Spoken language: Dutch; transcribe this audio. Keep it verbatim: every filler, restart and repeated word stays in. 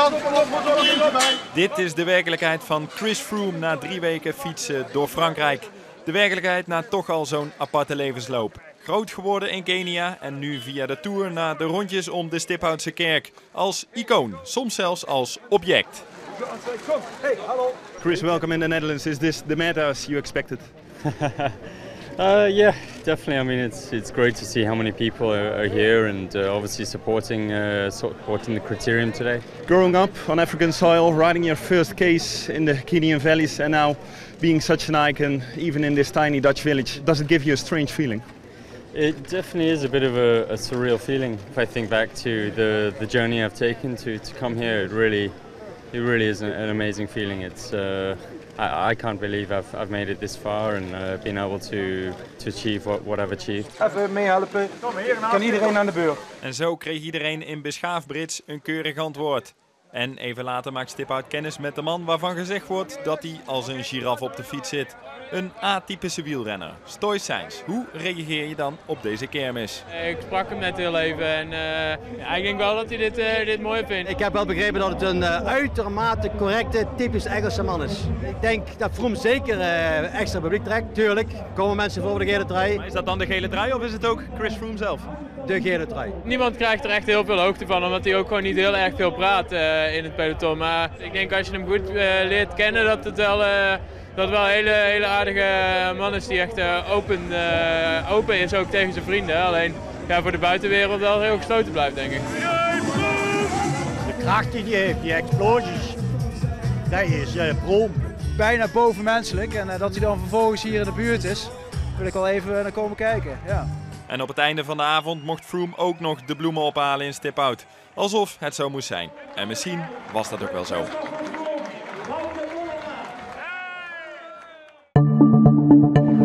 Dit is de werkelijkheid van Chris Froome na drie weken fietsen door Frankrijk. De werkelijkheid na toch al zo'n aparte levensloop. Groot geworden in Kenia en nu via de Tour naar de rondjes om de Stiphoutse kerk. Als icoon, soms zelfs als object. Chris, welcome in the Netherlands. Is this the meta as you expected? Uh, yeah, definitely. I mean, it's it's great to see how many people are, are here and uh, obviously supporting uh, supporting the criterium today. Growing up on African soil, riding your first case in the Kenyan valleys, and now being such an icon, even in this tiny Dutch village, does it give you a strange feeling? It definitely is a bit of a, a surreal feeling. If I think back to the the journey I've taken to to come here, it really it really is an, an amazing feeling. It's uh, I, I can't believe I've, I've made it this far and uh, been able to, to achieve what, what I've achieved. Even meehelpen, kan iedereen aan de beurt. En zo kreeg iedereen in beschaafd Brits een keurig antwoord. En even later maakt Stiphout kennis met de man waarvan gezegd wordt dat hij als een giraf op de fiets zit. Een atypische wielrenner, Stoys Sainz. Hoe reageer je dan op deze kermis? Ik sprak hem net heel even en uh, ja, ik denk wel dat hij dit, uh, dit mooi vindt. Ik heb wel begrepen dat het een uh, uitermate correcte, typisch Engelse man is. Ik denk dat Froome zeker uh, extra publiek trekt. Tuurlijk komen mensen voor de gele trui. Maar is dat dan de gele trui of is het ook Chris Froome zelf? De gele trui. Niemand krijgt er echt heel veel hoogte van, omdat hij ook gewoon niet heel erg veel praat uh, in het peloton. Maar ik denk als je hem goed uh, leert kennen, dat het wel... Uh, Dat het wel een hele, hele aardige man is die echt uh, open, uh, open is ook tegen zijn vrienden. Alleen ja, voor de buitenwereld wel heel gesloten blijft, denk ik. De kracht die hij heeft, die explosies, dat is uh, Froome. Bijna bovenmenselijk en uh, dat hij dan vervolgens hier in de buurt is, wil ik al even naar komen kijken. Ja. En op het einde van de avond mocht Froome ook nog de bloemen ophalen in Stiphout. Alsof het zo moest zijn. En misschien was dat ook wel zo.